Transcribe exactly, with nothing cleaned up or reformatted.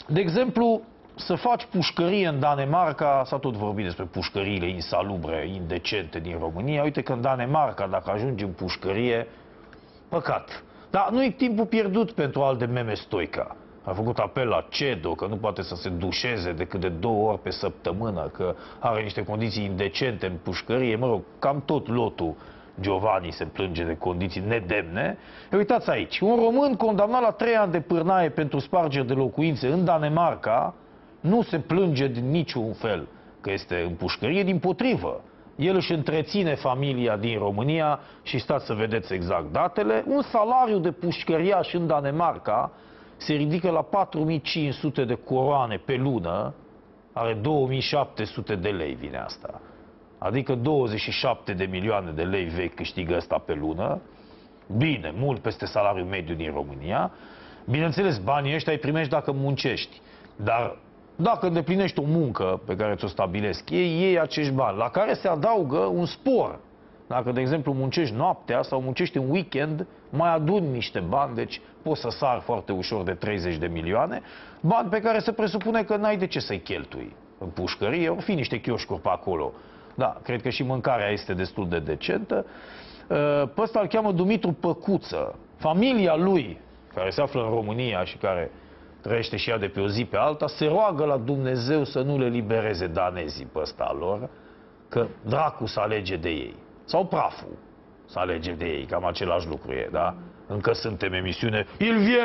De exemplu, să faci pușcărie în Danemarca, s-a tot vorbit despre pușcăriile insalubre, indecente din România. Uite că în Danemarca, dacă ajungi în pușcărie, păcat. Dar nu e timpul pierdut pentru al de meme Stoica. A făcut apel la CEDO, că nu poate să se dușeze decât de două ori pe săptămână, că are niște condiții indecente în pușcărie. Mă rog, cam tot lotul Giovanni se plânge de condiții nedemne. E, uitați aici, un român condamnat la trei ani de pârnaie pentru spargeri de locuințe în Danemarca nu se plânge din niciun fel că este în pușcărie, dimpotrivă. El își întreține familia din România și stați să vedeți exact datele. Un salariu de pușcăriaș în Danemarca se ridică la patru mii cinci sute de coroane pe lună, are două mii șapte sute de lei, vine asta. Adică douăzeci și șapte de milioane de lei vechi câștigă ăsta pe lună. Bine, mult peste salariul mediu din România. Bineînțeles, banii ăștia îi primești dacă muncești. Dar dacă îndeplinești o muncă pe care ți-o stabilesc ei, iei acești bani, la care se adaugă un spor. Dacă, de exemplu, muncești noaptea sau muncești în weekend, mai aduni niște bani, deci poți să sari foarte ușor de treizeci de milioane, bani pe care se presupune că n-ai de ce să-i cheltui în pușcărie, or fi niște chioșcuri pe acolo. Da, cred că și mâncarea este destul de decentă. Pe ăsta îl cheamă Dumitru Păcuță. Familia lui, care se află în România și care trăiește și ea de pe o zi pe alta, se roagă la Dumnezeu să nu le libereze danezii pe ăsta lor, că dracu să alege de ei. Sau praful să alege de ei, cam același lucru e, da? Încă suntem emisiune. Il vie